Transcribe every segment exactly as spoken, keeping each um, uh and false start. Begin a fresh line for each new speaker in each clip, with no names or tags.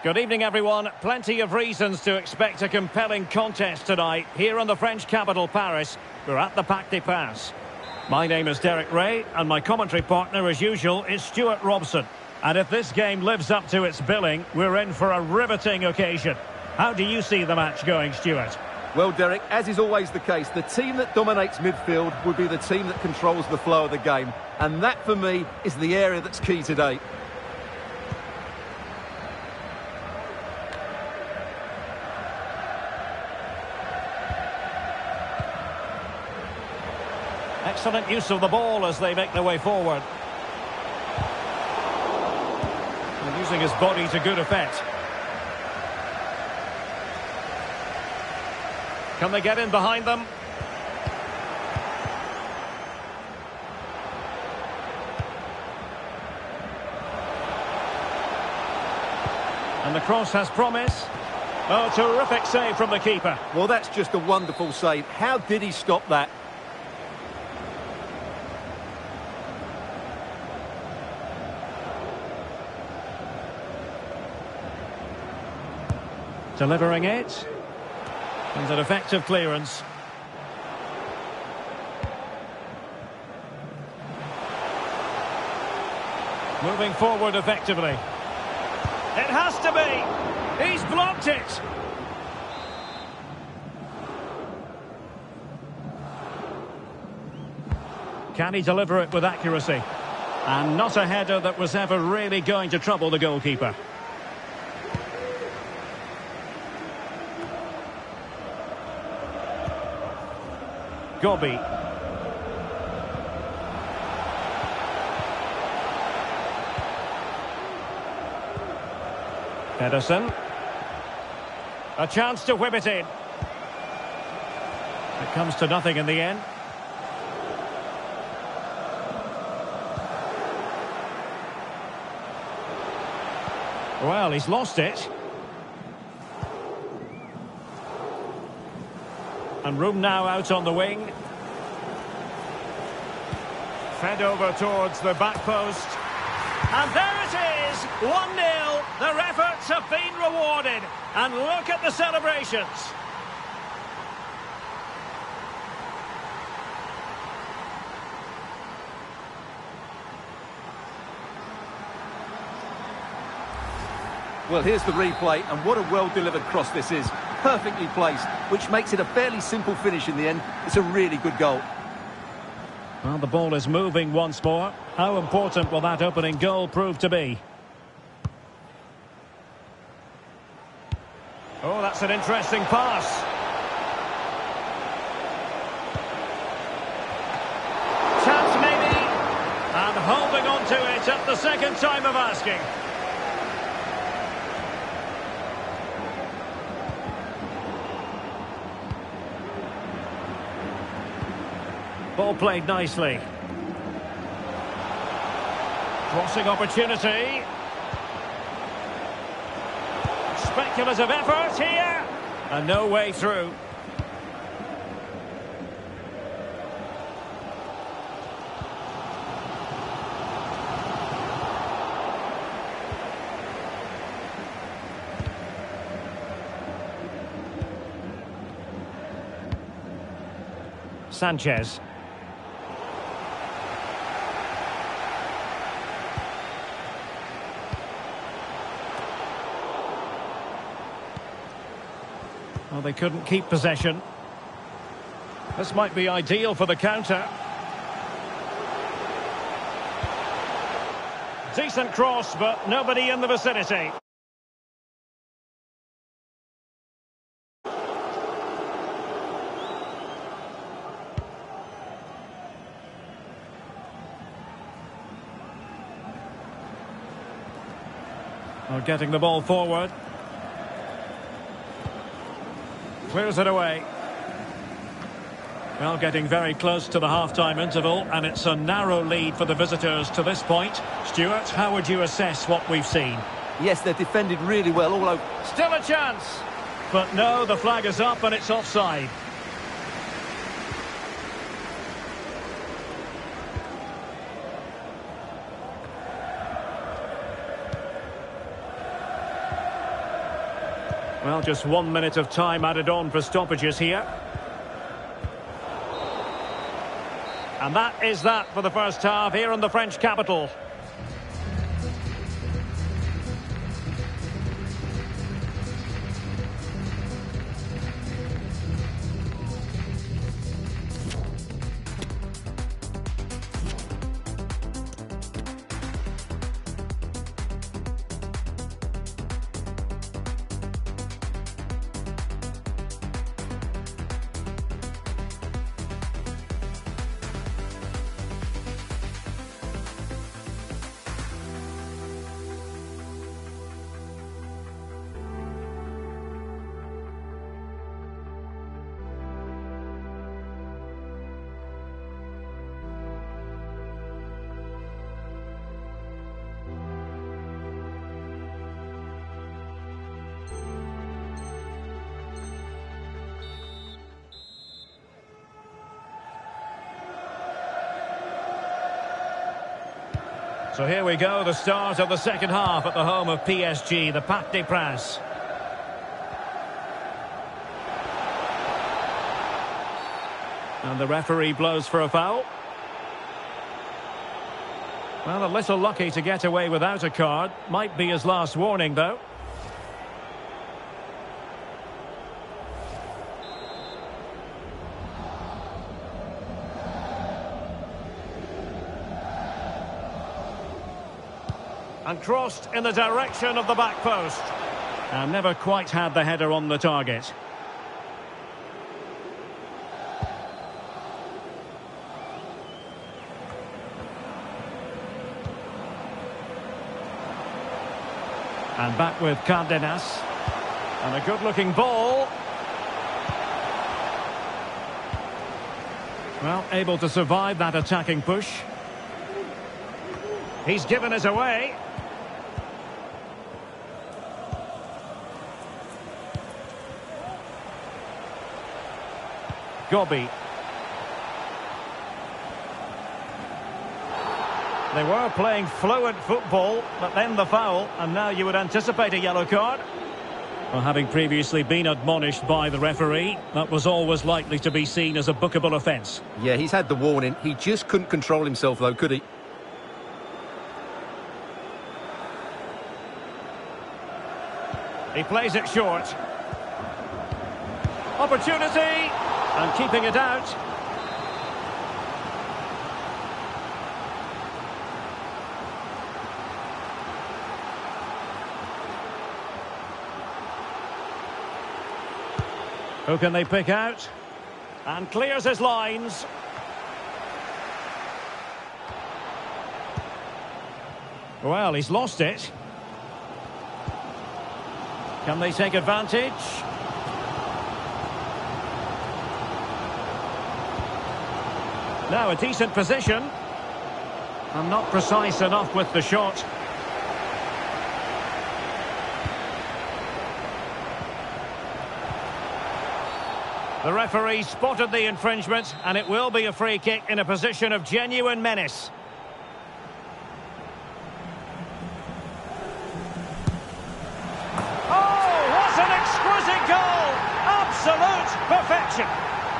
Good evening, everyone. Plenty of reasons to expect a compelling contest tonight here in the French capital, Paris. We're at the Parc des Princes. My name is Derek Ray, and my commentary partner, as usual, is Stuart Robson. And if this game lives up to its billing, we're in for a riveting occasion. How do you see the match going, Stuart?
Well, Derek, as is always the case, the team that dominates midfield would be the team that controls the flow of the game. And that, for me, is the area that's key today.
Excellent use of the ball as they make their way forward. And using his body to good effect. Can they get in behind them? And the cross has promise. Oh, terrific save from the keeper.
Well, that's just a wonderful save. How did he stop that?
Delivering it. And an effective clearance. Moving forward effectively. It has to be. He's blocked it. Can he deliver it with accuracy? And not a header that was ever really going to trouble the goalkeeper. Gobi. Edison. A chance to whip it in. It comes to nothing in the end. Well, he's lost it. And room now out on the wing. Fed over towards the back post. And there it is, one nil. Their efforts have been rewarded. And look at the celebrations.
Well, here's the replay, and what a well-delivered cross this is. Perfectly placed, which makes it a fairly simple finish in the end. It's a really good goal.
Well, the ball is moving once more. How important will that opening goal prove to be? Oh, that's an interesting pass. Chance maybe. And holding on to it at the second time of asking. Ball played nicely. Crossing opportunity. Speculative effort here. And no way through. Sanchez. Well, they couldn't keep possession. This might be ideal for the counter. Decent cross, but nobody in the vicinity. Well, getting the ball forward. Clears it away. Well, getting very close to the half-time interval, and it's a narrow lead for the visitors to this point. Stuart, how would you assess what we've seen?
Yes, they're defended really well all over.
Still a chance. But no, the flag is up and it's offside. Well, just one minute of time added on for stoppages here. And that is that for the first half here in the French capital. So here we go, the start of the second half at the home of P S G, the Parc des Princes. And the referee blows for a foul. Well, a little lucky to get away without a card. Might be his last warning, though. And crossed in the direction of the back post. And never quite had the header on the target. And back with Cardenas. And a good-looking ball. Well, able to survive that attacking push. He's given it away. Gobi. They were playing fluent football, but then the foul, and now you would anticipate a yellow card. Well, having previously been admonished by the referee, that was always likely to be seen as a bookable offence.
Yeah, he's had the warning. He just couldn't control himself, though, could he?
He plays it short. Opportunity! And keeping it out. Who can they pick out? And clears his lines. Well, he's lost it. Can they take advantage? Now a decent position. And not precise enough with the shot. The referee spotted the infringement, and it will be a free kick in a position of genuine menace. Oh, what an exquisite goal! Absolute perfection!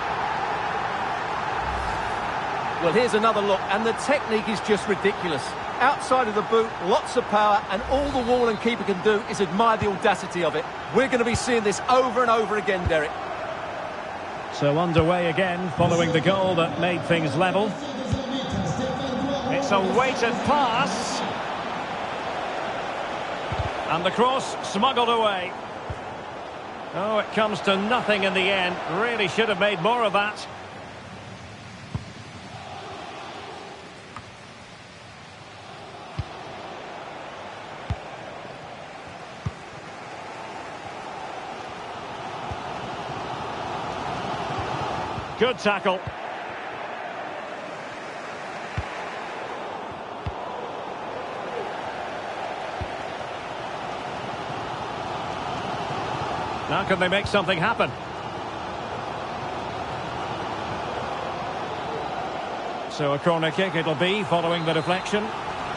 Well, here's another look, and the technique is just ridiculous. Outside of the boot, lots of power, and all the wall and keeper can do is admire the audacity of it. We're going to be seeing this over and over again, Derek.
So underway again, following the goal that made things level. It's a weighted pass. And the cross smuggled away. Oh, it comes to nothing in the end. Really should have made more of that. Good tackle. Now can they make something happen? So a corner kick it'll be following the deflection.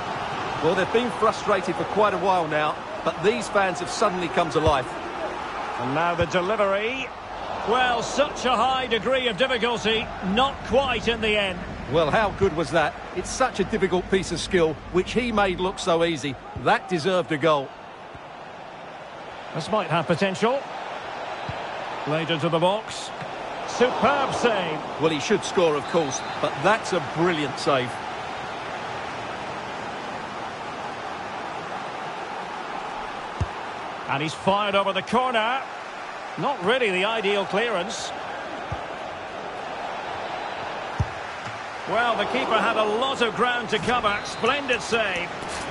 Well, they've been frustrated for quite a while now, but these fans have suddenly come to life.
And now the delivery. Well, such a high degree of difficulty, not quite in the end.
Well, how good was that? It's such a difficult piece of skill, which he made look so easy. That deserved a goal.
This might have potential. Played into the box. Superb save.
Well, he should score, of course, but that's a brilliant save.
And he's fired over the corner. Not really the ideal clearance. Well, the keeper had a lot of ground to cover. Splendid save.